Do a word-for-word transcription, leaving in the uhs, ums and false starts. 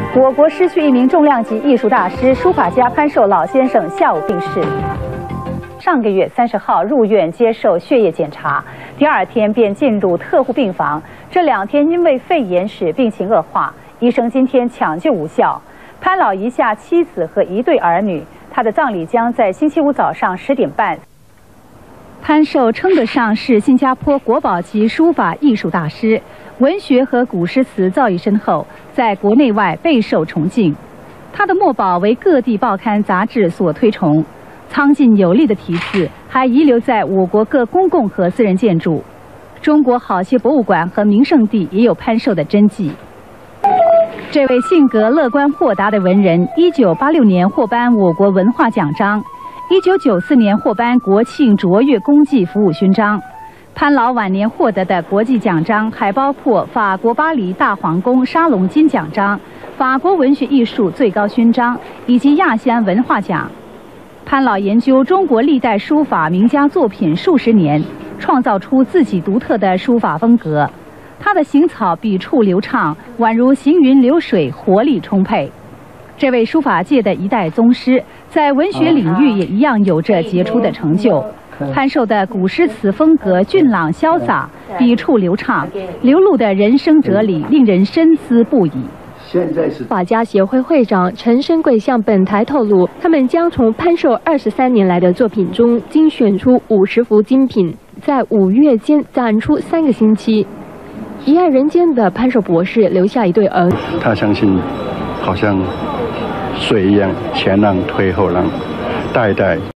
我国失去一名重量级艺术大师、书法家潘寿老先生下午病逝。上个月三十号入院接受血液检查，第二天便进入特护病房。这两天因为肺炎使病情恶化，医生今天抢救无效。潘老遗下妻子和一对儿女，他的葬礼将在星期五早上十点半。 潘寿称得上是新加坡国宝级书法艺术大师，文学和古诗词造诣深厚，在国内外备受崇敬。他的墨宝为各地报刊杂志所推崇，苍劲有力的题字还遗留在我国各公共和私人建筑。中国好些博物馆和名胜地也有潘寿的真迹。这位性格乐观豁达的文人，一九八六年获颁我国文化奖章。 一九九四年获颁国庆卓越功绩服务勋章，潘老晚年获得的国际奖章还包括法国巴黎大皇宫沙龙金奖章、法国文学艺术最高勋章以及亚细安文化奖。潘老研究中国历代书法名家作品数十年，创造出自己独特的书法风格。他的行草笔触流畅，宛如行云流水，活力充沛。 这位书法界的一代宗师，在文学领域也一样有着杰出的成就。潘寿的古诗词风格俊朗潇洒，笔触流畅，流露的人生哲理令人深思不已。 现在是法家协会会长陈生贵向本台透露，他们将从潘寿二十三年来的作品中精选出五十幅精品，在五月间展出三个星期。遗爱人间的潘寿博士留下一对儿， 他相信，好像。 水一样，前浪推后浪，代代